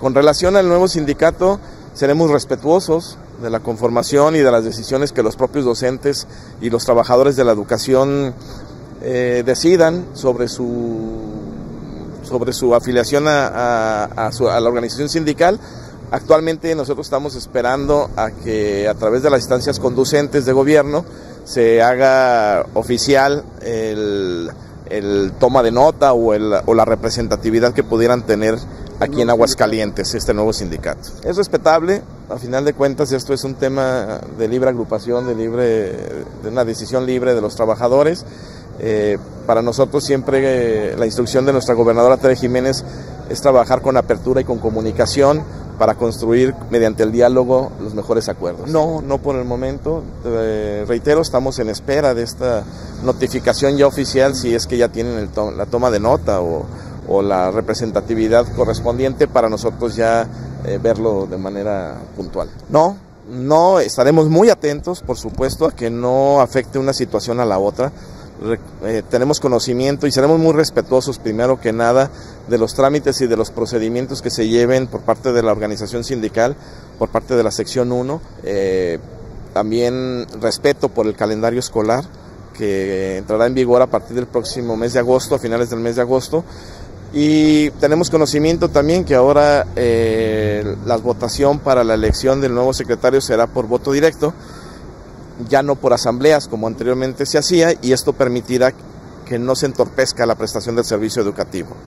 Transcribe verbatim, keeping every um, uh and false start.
Con relación al nuevo sindicato, seremos respetuosos de la conformación y de las decisiones que los propios docentes y los trabajadores de la educación eh, decidan sobre su, sobre su afiliación a, a, a, su, a la organización sindical. Actualmente nosotros estamos esperando a que a través de las instancias conducentes de gobierno se haga oficial el, el toma de nota o, el, o la representatividad que pudieran tener aquí en Aguascalientes este nuevo sindicato. Es respetable, a final de cuentas esto es un tema de libre agrupación, de, libre, de una decisión libre de los trabajadores. Eh, para nosotros siempre eh, la instrucción de nuestra gobernadora Tere Jiménez es trabajar con apertura y con comunicación para construir mediante el diálogo los mejores acuerdos. No, no por el momento, eh, reitero, estamos en espera de esta notificación ya oficial, si es que ya tienen el to la toma de nota o, o la representatividad correspondiente para nosotros ya eh, verlo de manera puntual. No, no, estaremos muy atentos, por supuesto, a que no afecte una situación a la otra. Eh, tenemos conocimiento y seremos muy respetuosos, primero que nada, de los trámites y de los procedimientos que se lleven por parte de la organización sindical, por parte de la sección uno. Eh, también respeto por el calendario escolar que entrará en vigor a partir del próximo mes de agosto, a finales del mes de agosto. Y tenemos conocimiento también que ahora eh, la votación para la elección del nuevo secretario será por voto directo, ya no por asambleas como anteriormente se hacía, y esto permitirá que no se entorpezca la prestación del servicio educativo.